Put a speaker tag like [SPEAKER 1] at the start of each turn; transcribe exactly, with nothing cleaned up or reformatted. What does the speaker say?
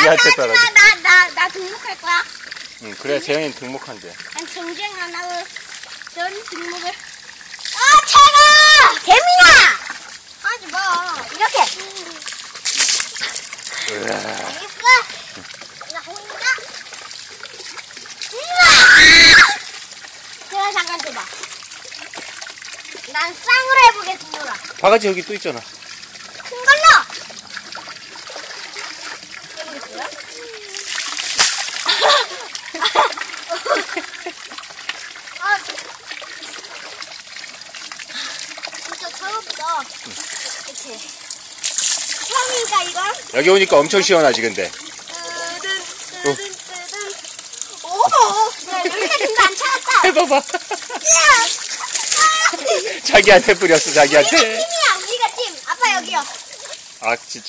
[SPEAKER 1] 자기한테 떨어져.
[SPEAKER 2] 나, 나, 나 등록할 거야.
[SPEAKER 1] 응, 그래, 재영이는 등록한대.
[SPEAKER 2] 난 경쟁 안 하고, 전 등록을. 아, 차가! 재민아! 하지 마. 이렇게.
[SPEAKER 1] 으아.
[SPEAKER 2] 알겠어? 나 혼자. 우와! 제가 잠깐 줘봐. 난 쌍으로 해보겠습니다.
[SPEAKER 1] 바가지 여기 또 있잖아.
[SPEAKER 2] 큰 걸로! 해보겠어요? 아, 진짜 차갑다. 이렇게. 처음이니까 이건?
[SPEAKER 1] 여기 오니까 엄청 시원하지, 근데.
[SPEAKER 2] 뜨든, 뜨든, 뜨든. 오! 야, 여기까지도 안 차갑다.
[SPEAKER 1] 해봐봐.
[SPEAKER 2] 야!
[SPEAKER 1] 자기한테 뿌렸어, 자기한테.
[SPEAKER 2] 우리가 팀이야, 우리가 팀. 아빠 여기요.
[SPEAKER 1] 아, 진짜.